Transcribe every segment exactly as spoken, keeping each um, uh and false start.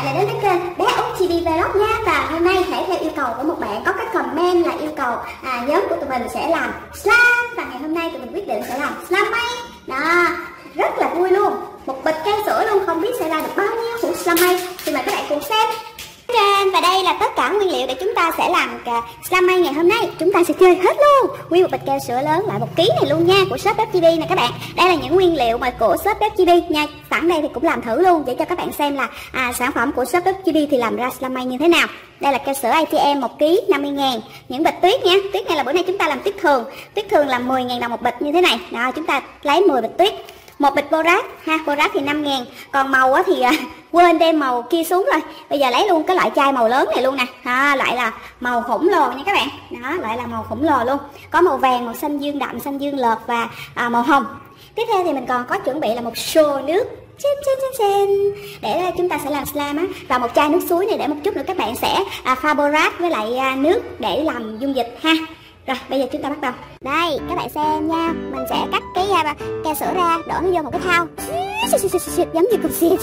đã đến với kênh Bé Út Chi Đi Vlog nha. Và hôm nay thể theo yêu cầu của một bạn có cái comment là yêu cầu à, nhóm của tụi mình sẽ làm slime. Và ngày hôm nay tụi mình quyết định sẽ làm slime mây. Đó, rất là vui luôn. Một bịch cây sữa luôn, không biết sẽ ra được bao nhiêu củ slime mây. Thì mời các bạn cùng xem. Và đây là tất cả nguyên liệu để chúng ta sẽ làm slime mây ngày hôm nay. Chúng ta sẽ chơi hết luôn nguyên một bịch keo sữa lớn loại một ký này luôn nha, của shop Bếp Chibi nè các bạn. Đây là những nguyên liệu mà của shop Bếp Chibi nha. Sẵn đây thì cũng làm thử luôn để cho các bạn xem là à, sản phẩm của shop Bếp Chibi thì làm ra slime mây như thế nào. Đây là keo sữa a tê em một ký năm mươi ngàn. Những bịch tuyết nha. Tuyết này là bữa nay chúng ta làm tuyết thường. Tuyết thường là mười ngàn đồng một bịch như thế này. Đó, chúng ta lấy mười bịch tuyết. Một bịch borax ha, borax thì năm ngàn. Còn màu á thì à, quên đem màu kia xuống rồi. Bây giờ lấy luôn cái loại chai màu lớn này luôn nè. À, loại là màu khổng lồ nha các bạn. Đó, loại là màu khổng lồ luôn. Có màu vàng, màu xanh dương đậm, xanh dương lợt và à, màu hồng. Tiếp theo thì mình còn có chuẩn bị là một xô nước. Chen, chen, chen, chen. Để chúng ta sẽ làm slime á. Và một chai nước suối này để một chút nữa các bạn sẽ à, pha borax với lại à, nước để làm dung dịch ha. Rồi, bây giờ chúng ta bắt đầu. Đây, các bạn xem nha. Mình sẽ cắt cái uh, keo sữa ra, đổ nó vô một cái thau giống như cục xiên.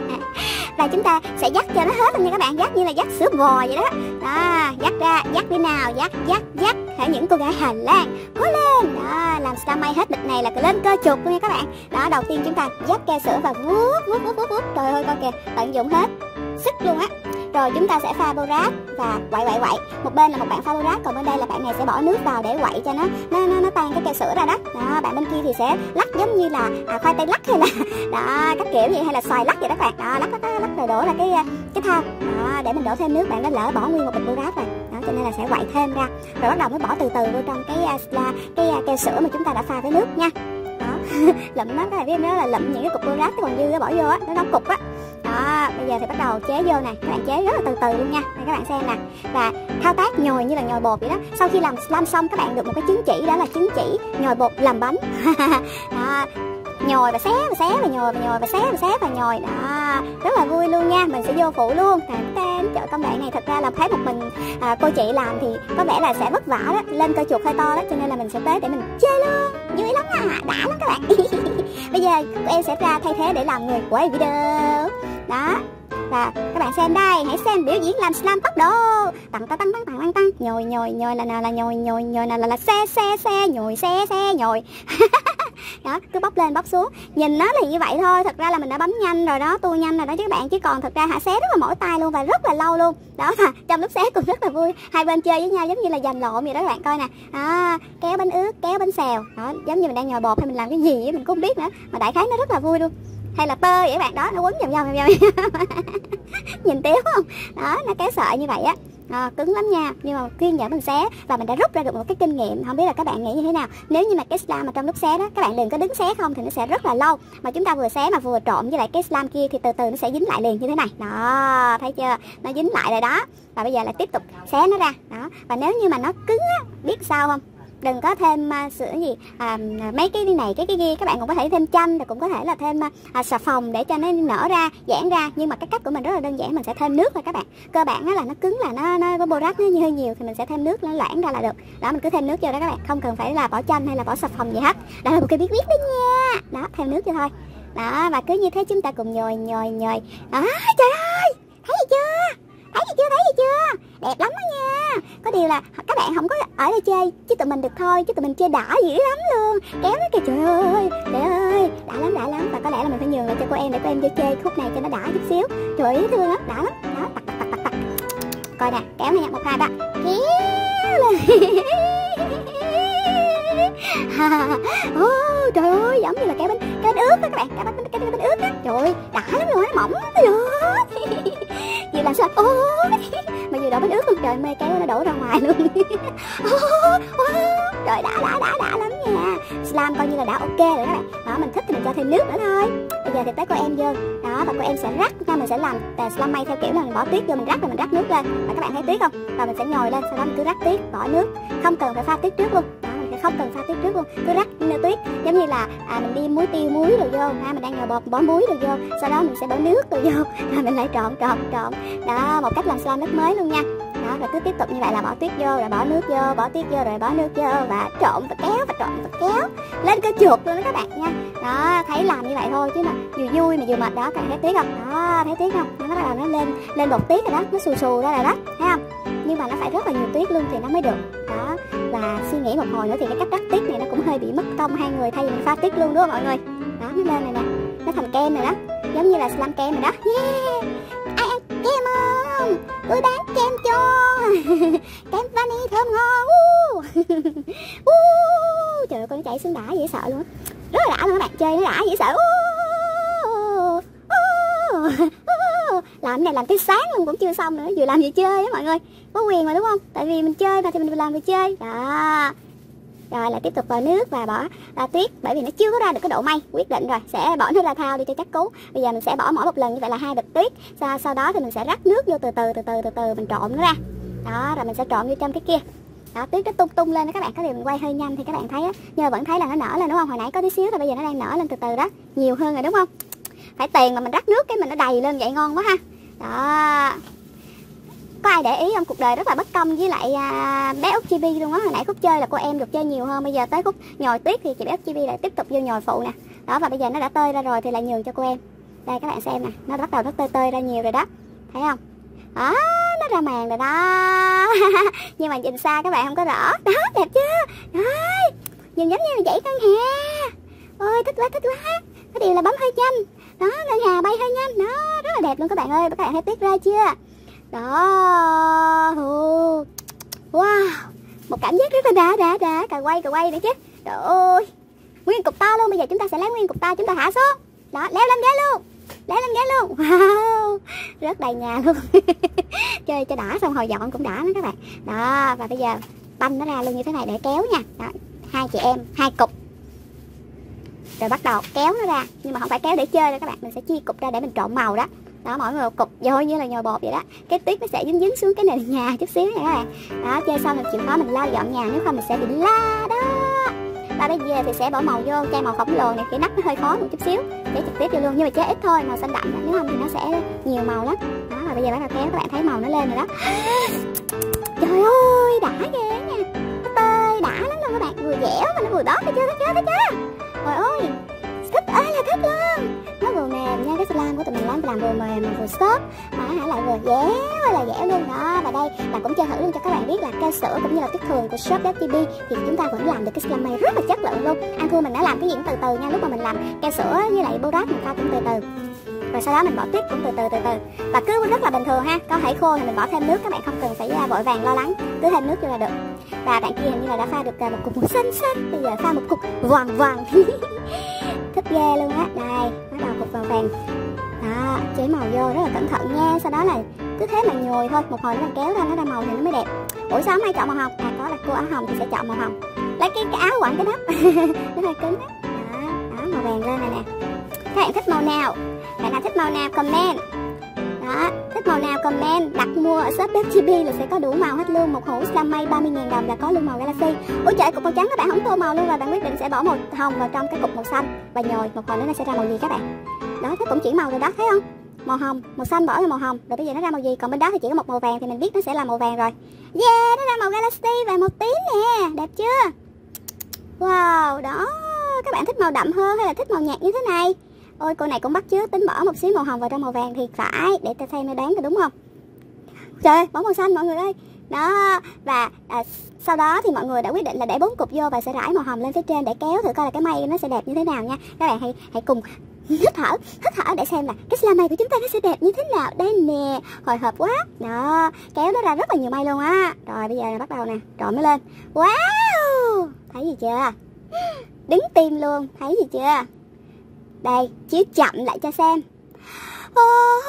Và chúng ta sẽ dắt cho nó hết luôn nha các bạn. Dắt như là dắt sữa bò vậy đó. Đó, dắt ra, dắt đi nào. Dắt, dắt, dắt. Hãy những cô gái Hà Lan cố lên. Đó, làm slime mây hết bịch này là lên cơ chục luôn nha các bạn. Đó, đầu tiên chúng ta dắt keo sữa và vuốt, vuốt, vuốt, vuốt, vuốt. Trời ơi, coi kìa, tận dụng hết sức luôn á. Rồi chúng ta sẽ pha borax và quậy quậy quậy. Một bên là một bạn pha borax, còn bên đây là bạn này sẽ bỏ nước vào để quậy cho nó nó nó, nó tan cái keo sữa ra đó. Đó, bạn bên kia thì sẽ lắc giống như là à, khoai tây lắc hay là đó các kiểu vậy, hay là xoài lắc vậy đó các bạn. Đó, lắc lắc lắc rồi đổ là cái cái thau. Đó, để mình đổ thêm nước, bạn đã lỡ bỏ nguyên một bịch borax rồi. Đó, cho nên là sẽ quậy thêm ra. Rồi bắt đầu mới bỏ từ từ vô trong cái cái, cái keo sữa mà chúng ta đã pha với nước nha. Đó, lụm nó, các bạn biết nó là lụm những cái cục borax còn dư bỏ vô á, nó đóng cục á. Đó, bây giờ thì bắt đầu chế vô nè, các bạn chế rất là từ từ luôn nha. Để các bạn xem nè. Và thao tác nhồi như là nhồi bột vậy đó. Sau khi làm slime xong các bạn được một cái chứng chỉ, đó là chứng chỉ nhồi bột làm bánh. Đó, nhồi và xé và xé và nhồi và nhồi và xé và xé và nhồi. Đó, rất là vui luôn nha. Mình sẽ vô phụ luôn. Trời, công đoạn này thật ra là thấy một mình à, cô chị làm thì có vẻ là sẽ vất vả đó, lên cơ chuột hơi to đó, cho nên là mình sẽ tới để mình chơi luôn. Vui lắm à, đã lắm các bạn. Bây giờ tụi em sẽ ra thay thế để làm người quay video. Đó. Và các bạn xem đây, hãy xem biểu diễn làm slime tốc độ. Tăng tăng tăng tăng tăng tăng tăng. Nhồi nhồi nhồi là nào là nhồi nhồi nhồi là là, là xe xe xe nhồi xe xe nhồi. Đó, cứ bóc lên bóc xuống. Nhìn nó là như vậy thôi, thật ra là mình đã bấm nhanh rồi đó, tua nhanh rồi đó chứ các bạn, chứ còn thật ra hả xé rất là mỏi tay luôn và rất là lâu luôn. Đó, mà trong lúc xé cũng rất là vui. Hai bên chơi với nhau giống như là giành lộn vậy đó các bạn coi nè. À, kéo bánh ướt, kéo bánh xèo. Đó, giống như mình đang nhồi bột hay mình làm cái gì ấy, mình cũng không biết nữa, mà đại khái nó rất là vui luôn. Hay là tơ vậy các bạn, đó nó quấn vòng vòng vòng vòng. Nhìn téo không? Đó, nó kéo sợi như vậy á. À, cứng lắm nha, nhưng mà kiên nhẫn mình xé và mình đã rút ra được một cái kinh nghiệm. Không biết là các bạn nghĩ như thế nào. Nếu như mà cái slime mà trong lúc xé đó, các bạn đừng có đứng xé không thì nó sẽ rất là lâu. Mà chúng ta vừa xé mà vừa trộn với lại cái slime kia thì từ từ nó sẽ dính lại liền như thế này. Đó, thấy chưa? Nó dính lại rồi đó. Và bây giờ là tiếp tục xé nó ra. Đó. Và nếu như mà nó cứng á, biết sao không? Đừng có thêm uh, sữa gì à, mấy cái này cái cái kia, các bạn cũng có thể thêm chanh, rồi cũng có thể là thêm uh, xà phòng để cho nó nở ra, giãn ra. Nhưng mà cái cách của mình rất là đơn giản, mình sẽ thêm nước thôi các bạn. Cơ bản đó là nó cứng, là nó nó có borax nó hơi nhiều thì mình sẽ thêm nước nó loãng ra là được. Đó, mình cứ thêm nước vô đó các bạn, không cần phải là bỏ chanh hay là bỏ xà phòng gì hết. Đó là một cái bí quyết đó nha. Đó, thêm nước vô thôi. Đó, và cứ như thế chúng ta cùng nhồi nhồi nhồi. Đó, trời ơi, thấy gì chưa? Thấy gì chưa? Thấy gì chưa? Đẹp lắm đó nha. Có điều là các bạn không có ở đây chơi chứ tụi mình được thôi, chứ tụi mình chơi đã dữ lắm luôn. Kéo nó kìa, trời ơi, trời ơi, đã lắm, đã lắm. Và có lẽ là mình phải nhường lại cho cô em để cô em vô chơi khúc này cho nó đã chút xíu. Trời ơi, thương lắm, đã lắm. Đó, tặc tặc tặc tặc tặc. Coi nè, kéo này nha, một hai ba. Kéo lên. Oh, trời ơi, giống như là cái bánh cái bánh ướt đó các bạn, cái bánh cái, cái bánh ướt á. Trời ơi, đã lắm rồi, nó mỏng lắm. Vừa làm sao? Ôi, mà vừa đổ bánh ướt luôn, trời, mê kéo nó đổ ra ngoài luôn. Trời, đã đã đã đã lắm nha. Slime coi như là đã ok rồi các bạn. Đó, mình thích thì mình cho thêm nước nữa thôi. Bây giờ thì tới cô em vô. Đó, và cô em sẽ rắc nha, mình sẽ làm slime mây theo kiểu là mình bỏ tuyết vô, mình rắc rồi mình rắc nước lên. Và các bạn thấy tuyết không? Và mình sẽ nhồi lên, sau đó mình cứ rắc tuyết, bỏ nước, không cần phải pha tuyết trước luôn. Đó, không cần pha tuyết trước luôn, cứ rắc tuyết giống như là à, mình đi muối tiêu muối rồi vô, à, mình đang nhồi bột bỏ muối rồi vô, sau đó mình sẽ bỏ nước rồi vô, rồi mình lại trộn trộn trộn. Đó, một cách làm slime rất mới luôn nha. Đó, Đó, rồi cứ tiếp tục như vậy là bỏ tuyết vô, rồi bỏ nước vô, bỏ tuyết vô, rồi bỏ nước vô, và trộn và kéo và trộn và kéo lên cái chuột luôn đó các bạn nha. Đó, thấy làm như vậy thôi chứ mà vừa vui mà vừa mệt. Đó, các bạn thấy tuyết không? Đó, thấy tuyết không? Nó bắt đầu nó lên lên bột tuyết rồi đó, nó xù xù ra rồi đó, thấy không? Nhưng mà nó phải rất là nhiều tuyết luôn thì nó mới được. Đó, và suy nghĩ một hồi nữa thì cái cách rắc tuyết này nó cũng hơi bị mất công hai người, thay vì mình pha tuyết luôn đúng không mọi người? Đó, nó lên này nè, nó thành kem rồi đó, giống như là slime kem rồi đó. Yeah, ai ăn kem không? Tôi bán kem cho. Kem vani thơm ngon. uh. uh. Trời ơi, con nó chạy xuống đã dễ sợ luôn á, rất là đã luôn các bạn, chơi nó đã dễ sợ. uh. uh. uh. Làm cái này làm tới sáng luôn cũng chưa xong nữa, vừa làm vừa chơi á mọi người, có quyền mà đúng không? Tại vì mình chơi mà thì mình làm vừa chơi. Đó, rồi lại tiếp tục bỏ nước và bỏ à, tuyết, bởi vì nó chưa có ra được cái độ may. Quyết định rồi, sẽ bỏ nước ra thao đi cho chắc cú. Bây giờ mình sẽ bỏ mỗi một lần như vậy là hai bịch tuyết. Sau, sau đó thì mình sẽ rắc nước vô từ từ từ từ từ từ mình trộn nó ra. Đó, rồi mình sẽ trộn vô trong cái kia. Đó, tuyết nó tung tung lên đó các bạn, có điều mình quay hơi nhanh thì các bạn thấy á, nhưng mà vẫn thấy là nó nở lên đúng không? Hồi nãy có tí xíu thôi, bây giờ nó đang nở lên từ từ đó, nhiều hơn rồi đúng không? Phải tiền mà mình rắc nước cái mình nó đầy lên vậy ngon quá ha. Đó, có ai để ý không? Cuộc đời rất là bất công với lại à, bé Út Chibi luôn á. Hồi nãy Khúc chơi là cô em được chơi nhiều hơn, bây giờ tới Khúc nhồi tuyết thì chị bé Út Chibi lại tiếp tục vô nhồi phụ nè. Đó, và bây giờ nó đã tơi ra rồi thì lại nhường cho cô em. Đây các bạn xem nè, nó bắt đầu nó tơi tơi ra nhiều rồi đó, thấy không? Đó, nó ra màn rồi đó. Nhưng mà nhìn xa các bạn không có rõ. Đó, đẹp chưa? Đấy, nhìn giống như là dãy ngân hà. Ôi thích quá thích quá. Cái điều là bấm hơi nhanh. Đó, ngân hà bay hơi nhanh. Đó, rất là đẹp luôn các bạn ơi. Các bạn thấy tuyết ra chưa? Đó, wow, một cảm giác rất là đã đã đã. Cà quay cà quay nữa chứ. Trời ơi, nguyên cục to luôn. Bây giờ chúng ta sẽ lấy nguyên cục to, chúng ta hạ xuống. Đó, leo lên ghế luôn, leo lên ghế luôn. Wow, rất đầy nhà luôn. Chơi cho đã xong hồi dọn cũng đã nữa các bạn. Đó, và bây giờ banh nó ra luôn như thế này để kéo nha. Đó, hai chị em hai cục, rồi bắt đầu kéo nó ra. Nhưng mà không phải kéo để chơi đâu các bạn, mình sẽ chia cục ra để mình trộn màu đó. Đó, mỗi người một cục dồi như là nhồi bột vậy đó. Cái tuyết nó sẽ dính dính xuống cái nền nhà chút xíu nha các bạn. Đó, chơi xong mình chịu khó mình lau dọn nhà, nếu không mình sẽ bị la đó. Và bây giờ thì sẽ bỏ màu vô, chai màu khổng lồ này, cái nắp nó hơi khó một chút xíu, để trực tiếp vô luôn, nhưng mà chế ít thôi, màu xanh đậm, nếu không thì nó sẽ nhiều màu lắm. Đó, và bây giờ bắt đầu kéo, các bạn thấy màu nó lên rồi đó. Trời ơi, đã ghê nha, nó tơi đã lắm luôn các bạn, vừa dẻo mà nó vừa đót, thấy chưa, thấy chưa, thấy chưa? Trời ơi, thích ơi là thích luôn. Nó vừa mềm nha, cái slime của tụi mình làm làm vừa mềm mà vừa soft, mà hả lại vừa dẻo là dẻo luôn đó. Và đây là cũng chơi thử luôn cho các bạn biết là keo sữa cũng như là tuyết thường của shop ép tê bê thì chúng ta vẫn làm được cái slime rất là chất lượng luôn. Ăn thua mình đã làm cái gì cũng từ từ nha, lúc mà mình làm keo sữa với lại borax mình pha cũng từ từ, rồi sau đó mình bỏ tuyết cũng từ từ từ từ và cứ rất là bình thường ha. Có thể khô thì mình bỏ thêm nước, các bạn không cần phải vội vàng lo lắng, cứ thêm nước vô là được. Và bạn kia hình như là đã pha được một cục màu xanh xanh, bây giờ pha một cục vàng vàng. Thích ghê luôn á. Đây, bắt đầu cục vàng vàng. Đó, chế màu vô rất là cẩn thận nha. Sau đó là cứ thế mà nhồi thôi, một hồi nó kéo ra nó ra màu thì nó mới đẹp. Ủa sao không hay chọn màu hồng? À có là cô áo hồng thì sẽ chọn màu hồng. Lấy cái, cái áo quặn cái nắp. Nó hơi cứng á. Đó, đó, màu vàng lên này nè. Các bạn thích màu nào? Bạn nào thích màu nào comment. Đó, thích màu nào comment. Đặt mua ở shop ép tê bê là sẽ có đủ màu hết luôn. Một hũ slime ba mươi ngàn đồng là có luôn màu Galaxy. Ủa trời, cục màu trắng các bạn không tô màu luôn rồi. Bạn quyết định sẽ bỏ màu hồng vào trong cái cục màu xanh và nhồi, một hồi nữa nó sẽ ra màu gì các bạn. Đó, thế cũng chỉ màu rồi đó, thấy không? Màu hồng, màu xanh bỏ vào màu hồng, rồi bây giờ nó ra màu gì? Còn bên đó thì chỉ có một màu vàng thì mình biết nó sẽ là màu vàng rồi. Yeah, nó ra màu Galaxy và màu tím nè, đẹp chưa? Wow, đó. Các bạn thích màu đậm hơn hay là thích màu nhạt như thế này? Ôi, cô này cũng bắt chước tính bỏ một xíu màu hồng vào trong màu vàng thì phải, để ta xem nó đoán có đúng không? Trời ơi, bỏ màu xanh mọi người ơi. Đó, và à, sau đó thì mọi người đã quyết định là để bốn cục vô và sẽ rải màu hồng lên phía trên để kéo thử coi là cái mây nó sẽ đẹp như thế nào nha. Các bạn hãy hãy cùng hít thở, hít thở để xem là cái slime của chúng ta nó sẽ đẹp như thế nào. Đây nè, hồi hộp quá. Đó, kéo nó ra rất là nhiều mây luôn á. Rồi bây giờ bắt đầu nè, trộn nó lên. Wow, thấy gì chưa? Đứng tim luôn, thấy gì chưa? Đây, chiếu chậm lại cho xem. Ôi,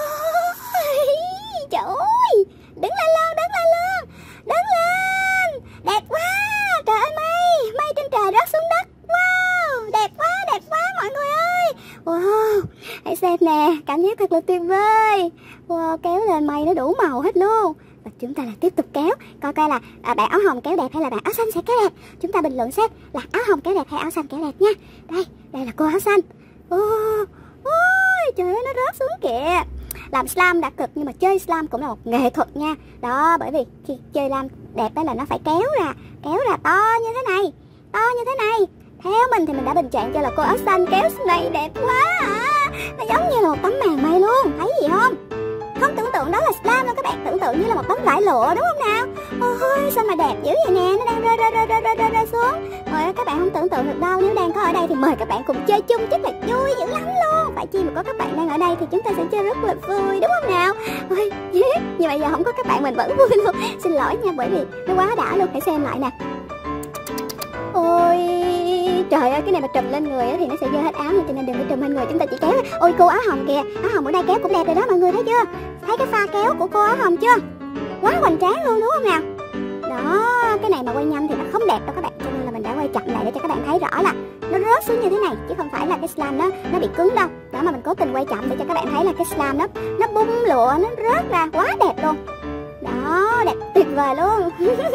trời ơi, đứng lên luôn, đứng lên luôn, đứng lên, đẹp quá, trời ơi mây, mây trên trời rớt xuống đất, wow, đẹp quá, đẹp quá mọi người ơi, wow, hãy xem nè, cảm giác thật là tuyệt vời, wow, kéo lên mây nó đủ màu hết luôn. Và chúng ta lại tiếp tục kéo, coi coi là à, bạn áo hồng kéo đẹp hay là bạn áo xanh sẽ kéo đẹp. Chúng ta bình luận xem là áo hồng kéo đẹp hay áo xanh kéo đẹp nha. Đây, đây là cô áo xanh. Ôi, ôi, trời ơi nó rớt xuống kìa. làm slam đã cực nhưng mà chơi slam cũng là một nghệ thuật nha. Đó, bởi vì khi chơi slam đẹp đó là nó phải kéo ra, kéo ra to như thế này, to như thế này. Theo mình thì mình đã bình chọn cho là cô áo xanh kéo này đẹp quá à. Nó giống như là một tấm màn mây luôn, thấy gì không? Không tưởng tượng đó là slam đâu các bạn, tưởng tượng như là một tấm vải lụa đúng không nào? Ôi sao mà đẹp dữ vậy nè, nó đang rơi rơi rơi rơi rơi rơi, rơi xuống. Rồi các bạn không tưởng tượng được đâu, nếu đang có ở đây thì mời các bạn cùng chơi chung chắc là vui dữ lắm luôn. Phải chi mà có các bạn đang ở đây thì chúng ta sẽ chơi rất là vui đúng không nào? Ôi nhưng mà giờ không có các bạn mình vẫn vui luôn. Xin lỗi nha, bởi vì nó quá đã luôn, hãy xem lại nè. Ôi trời ơi, cái này mà trùm lên người thì nó sẽ dơ hết áo nha, cho nên đừng có trùm lên người, chúng ta chỉ kéo. Ôi cô áo hồng kìa, áo hồng ở đây kéo cũng đẹp rồi đó mọi người, thấy chưa? Thấy cái pha kéo của cô áo hồng chưa? Quá hoành tráng luôn đúng không nào? Đó, cái này mà quay nhanh thì nó không đẹp đâu các bạn, cho nên là mình đã quay chậm lại để cho các bạn thấy rõ là nó rớt xuống như thế này, chứ không phải là cái slam đó nó bị cứng đâu. Đó mà mình cố tình quay chậm để cho các bạn thấy là cái slam đó nó bung lụa, nó rớt ra quá đẹp luôn. Đó, đẹp tuyệt vời luôn.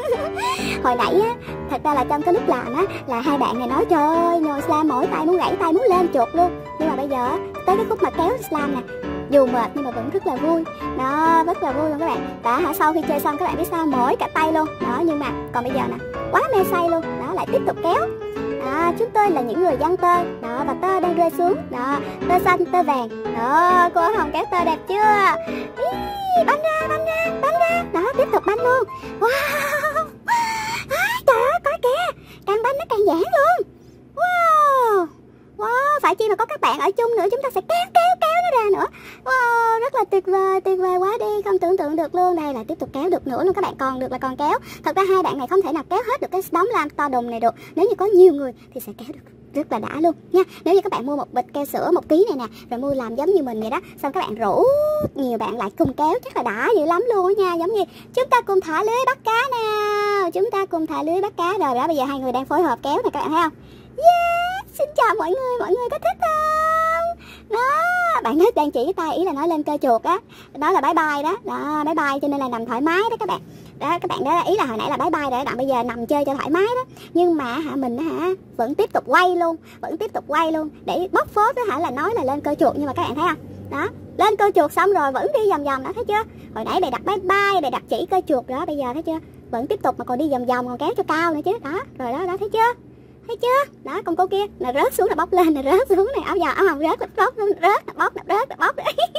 Hồi nãy á, thật ra là trong cái lúc làm á, là hai bạn này nói trời ơi, nhồi slam mỏi tay muốn gãy tay muốn lên chuột luôn. Nhưng mà bây giờ tới cái khúc mà kéo slam nè, dù mệt nhưng mà vẫn rất là vui. Đó, rất là vui luôn các bạn. Đó, hả, sau khi chơi xong các bạn biết sao, mỏi cả tay luôn. Đó, nhưng mà còn bây giờ nè, quá mê say luôn. Đó, lại tiếp tục kéo. Đó, chúng tôi là những người giăng tơ. Đó, và tơ đang rơi xuống. Đó, tơ xanh, tơ vàng. Đó, cô hồng kéo tơ đẹp chưa? Ý, bắn ra, bắn ra, bắn ra. Đó, tiếp tục bắn luôn. Wow. À, trời ơi, coi kìa, càng bắn nó càng giãn luôn. Wow. Wow, phải chi mà có các bạn ở chung nữa, chúng ta sẽ kéo kéo kéo nó ra nữa. Wow, rất là tuyệt vời, tuyệt vời quá đi, không tưởng tượng được luôn. Đây là tiếp tục kéo được nữa luôn các bạn, còn được là còn kéo. Thật ra hai bạn này không thể nào kéo hết được cái đống lam to đùng này được. Nếu như có nhiều người thì sẽ kéo được rất là đã luôn nha. Nếu như các bạn mua một bịch keo sữa một ký này nè, rồi mua làm giống như mình vậy đó, xong các bạn rủ nhiều bạn lại cùng kéo chắc là đã dữ lắm luôn nha. Giống như chúng ta cùng thả lưới bắt cá nào, chúng ta cùng thả lưới bắt cá. Rồi đó, bây giờ hai người đang phối hợp kéo này các bạn thấy không? Yeah, xin chào mọi người, mọi người có thích không? Đó, bạn hết đang chỉ cái tay, ý là nói lên cơ chuột á. Đó. đó là bye bye đó, đó bye bye cho nên là nằm thoải mái đó các bạn. Đó, các bạn đó ý là hồi nãy là bye bye rồi, bạn bây giờ nằm chơi cho thoải mái đó. Nhưng mà hả mình hả vẫn tiếp tục quay luôn, vẫn tiếp tục quay luôn để bóc phốt đó hả, là nói là lên cơ chuột nhưng mà các bạn thấy không? Đó, lên cơ chuột xong rồi vẫn đi vòng vòng đó, thấy chưa? Hồi nãy bày đặt bye bye, bày đặt chỉ cơ chuột đó, bây giờ thấy chưa? Vẫn tiếp tục mà còn đi vòng vòng, còn kéo cho cao nữa chứ. Đó, rồi đó, đó thấy chưa? Thấy chưa? Đó, con cô kia là rớt xuống là bóc lên, là rớt xuống này, áo giò áo hồng rớt là bóc, rớt là bóc, rớt là bóc,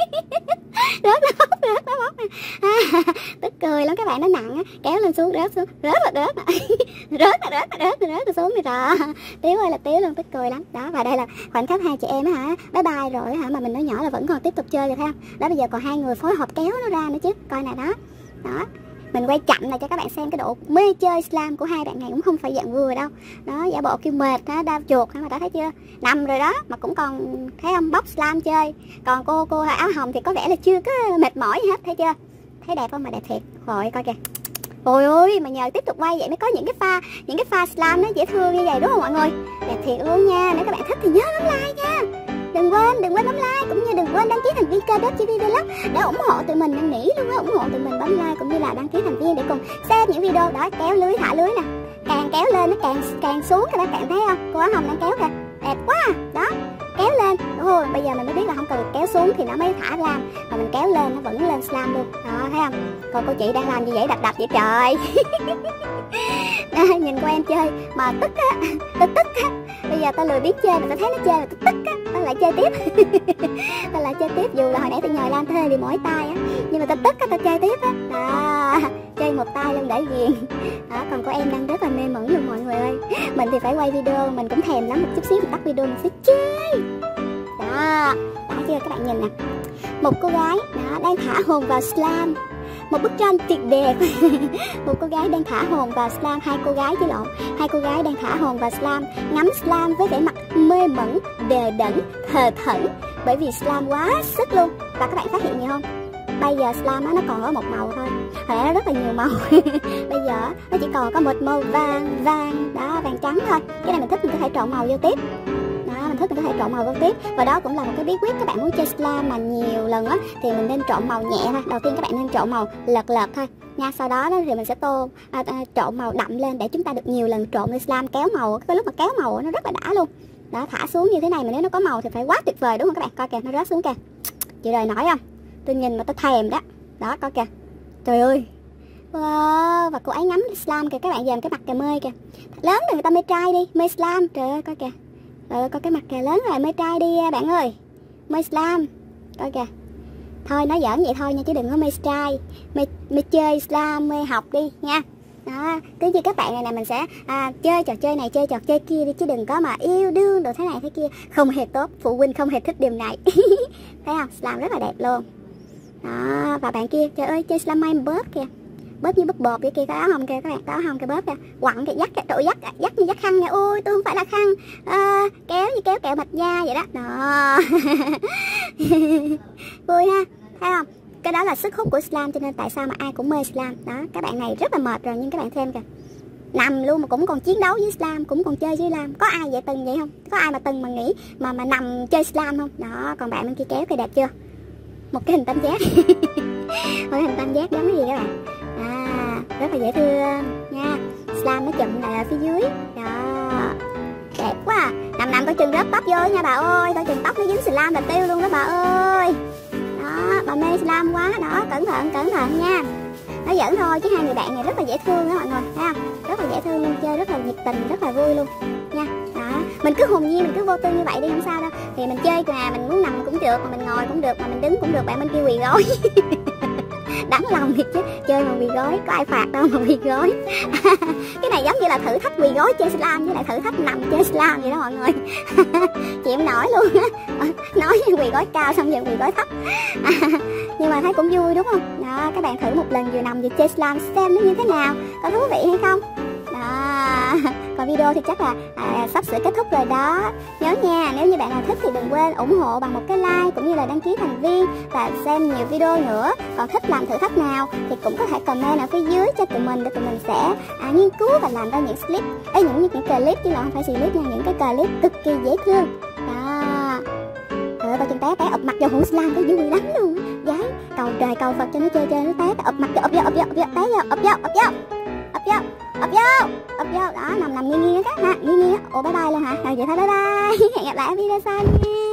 rớt là bóc, rớt là bóc. À, tức cười lắm các bạn, nó nặng á, kéo lên xuống rớt xuống, rớt là rớt, rớt là rớt, rớt là rớt là xuống rồi đó. Tiếu ơi là tiếu luôn, tức cười lắm. Đó, và đây là khoảnh khắc hai chị em á hả, bye bye rồi hả, mà mình nói nhỏ là vẫn còn tiếp tục chơi được thấy không? Đó, bây giờ còn hai người phối hợp kéo nó ra nữa chứ, coi nè đó, đó. Mình quay chậm lại cho các bạn xem cái độ mê chơi slam của hai bạn này cũng không phải dạng vừa đâu. Đó, giả bộ kêu mệt đó, đau chuột mà đã thấy chưa? Nằm rồi đó mà cũng còn thấy không, bóc slam chơi. Còn cô cô áo hồng thì có vẻ là chưa có mệt mỏi hết, thấy chưa? Thấy đẹp không mà đẹp thiệt. Rồi coi kìa. Ôi ơi, mà nhờ tiếp tục quay vậy mới có những cái pha những cái pha slam nó dễ thương như vậy đúng không mọi người? Đẹp thiệt luôn nha. Nếu các bạn thích thì nhớ bấm like nha. Đừng quên, đừng quên bấm like, cũng như đừng quên đăng ký thành viên kênh ti vi Vlog để ủng hộ tụi mình, năn nỉ luôn á, ủng hộ tụi mình bấm like cũng như là đăng ký thành viên để cùng xem những video đó. Kéo lưới, thả lưới nè, càng kéo lên nó càng càng xuống, các bạn thấy không? Cô áo hồng đang kéo kìa, đẹp quá. Đó, kéo lên. Ôi, bây giờ mình mới biết là không cần kéo xuống thì nó mới thả lam, mà mình kéo lên nó vẫn lên slam luôn. Đó, thấy không? Còn cô chị đang làm gì vậy, đập đập vậy trời. Đó, nhìn qua em chơi mà tức á, tôi tức á. Bây giờ tao lười biết chơi mà tao thấy nó chơi là tao tức á, tao lại chơi tiếp. Tao lại chơi tiếp, dù là hồi nãy tao nhồi lam tao hơi bị mỏi tay á, nhưng mà tao tức á, tao chơi tiếp á. Đó, chơi một tay luôn để ghiền. Đó, còn cô em đang rất là mê mẩn luôn mọi người ơi. Mình thì phải quay video, mình cũng thèm lắm, một chút xíu mình tắt video mình sẽ chơi. Đó, đã chưa các bạn nhìn nè, một cô gái đó đang thả hồn vào slam, một bức tranh tuyệt đẹp. Một cô gái đang thả hồn vào slam, hai cô gái chứ lộn, hai cô gái đang thả hồn vào slam, ngắm slam với vẻ mặt mê mẩn, đờ đẫn, thờ thẫn, bởi vì slam quá sức luôn. Và các bạn phát hiện gì không? Bây giờ slam đó, nó còn có một màu thôi, hồi nãy nó rất là nhiều màu. Bây giờ nó chỉ còn có một màu vàng, vàng đó, vàng trắng thôi. Cái này mình thích mình có thể trộn màu vô tiếp. Đó, mình thích mình có thể trộn màu vô tiếp. Và đó cũng là một cái bí quyết, các bạn muốn chơi slam mà nhiều lần á thì mình nên trộn màu nhẹ thôi. Đầu tiên các bạn nên trộn màu lợt lợt thôi nha, sau đó, đó thì mình sẽ tô à, à, trộn màu đậm lên để chúng ta được nhiều lần trộn lên slam. Kéo màu, cái lúc mà kéo màu nó rất là đã luôn. Đó, thả xuống như thế này mà nếu nó có màu thì phải quá tuyệt vời đúng không các bạn? Coi kìa, nó rớt xuống kìa, chị đời nổi không? Tôi nhìn mà tôi thèm đó. Đó coi kìa. Trời ơi. Wow, và cô ấy ngắm Islam kìa các bạn, dòm cái mặt kìa, mê kìa. Lớn rồi người ta mê trai đi, mê Islam. Trời ơi coi kìa. Trời ơi coi cái mặt kìa, lớn rồi mê trai đi bạn ơi. Mê Islam. Coi kìa. Thôi nói giỡn vậy thôi nha, chứ đừng có mê trai, mê, mê chơi Islam, mê học đi nha. Đó, cứ như các bạn này nè, mình sẽ à, chơi trò chơi này, chơi trò chơi kia đi, chứ đừng có mà yêu đương đồ thế này thế kia, không hề tốt, phụ huynh không hề thích điều này. Thấy không, Islam rất là đẹp luôn. Đó, và bạn kia, trời ơi, chơi Islam may bóp kìa, bóp như bóp bột vậy kia, có áo hồng kìa các bạn, có áo hồng kìa, bóp kìa, quặn kìa, dắt kìa, trội dắt, dắt như dắt khăn nha, ôi tôi không phải là khăn, à, kéo như kéo kẹo mạch nha vậy đó. Đó. Vui ha, thấy không? Cái đó là sức hút của Islam, cho nên tại sao mà ai cũng mê Islam. Đó, các bạn này rất là mệt rồi nhưng các bạn thêm kìa, nằm luôn mà cũng còn chiến đấu với Islam, cũng còn chơi với Islam. Có ai vậy, từng vậy không? Có ai mà từng mà nghĩ mà mà nằm chơi Islam không? Đó, còn bạn bên kia kéo kìa, đẹp chưa? Một cái hình tam giác. Một cái hình tam giác giống cái gì các bạn? À, rất là dễ thương nha. Islam nó chụm lại ở phía dưới. Đó, đẹp quá à. Nằm nằm coi chừng rớt tóc vô nha bà ơi, coi chừng tóc nó dính Islam là tiêu luôn đó bà ơi. Đó, bà mê Islam quá đó, cẩn thận cẩn thận nha. Nói giỡn thôi chứ hai người bạn này rất là dễ thương đó mọi người, thấy không? Rất là dễ thương luôn, chơi rất là nhiệt tình, rất là vui luôn nha. Đó, mình cứ hồn nhiên, mình cứ vô tư như vậy đi, không sao đâu. Thì mình chơi mà mình muốn nằm cũng được, mà mình ngồi cũng được, mà mình đứng cũng được, bạn bên kia quỳ gối. Đáng lòng thiệt chứ, chơi mà quỳ gối, có ai phạt đâu mà quỳ gối. Cái này giống như là thử thách quỳ gối chơi Islam với lại thử thách nằm chơi Islam vậy đó mọi người. Chịu nổi luôn á. Nói quỳ gối cao xong giờ quỳ gối thấp. Nhưng mà thấy cũng vui đúng không? Đó, các bạn thử một lần vừa nằm vừa chơi Islam xem nó như thế nào, có thú vị hay không? Đó. Còn video thì chắc là à, sắp sửa kết thúc rồi đó. Nhớ nha, nếu như bạn nào thích thì đừng quên ủng hộ bằng một cái like cũng như là đăng ký thành viên và xem nhiều video nữa. Còn thích làm thử thách nào thì cũng có thể comment ở phía dưới cho tụi mình, để tụi mình sẽ à, nghiên cứu và làm ra những clip, ấy những những clip chứ là không phải clip nha, những cái clip cực kỳ dễ thương. Đó. Trời ơi, bà chân té té ập mặt vào hũ Islam cái vui lắm luôn á. Gái cầu trời cầu Phật cho nó chơi chơi nó té ập mặt vô, ập vô ập vô ập vô té vô ập vô ập vô ập vô ập vô ập vô. Đó, nằm nằm nghiêng nghiêng á ha, nghiêng nghiêng á. Ồ bye bye luôn hả? Rồi vậy thôi, bye bye. Hẹn gặp lại ở video sau nha.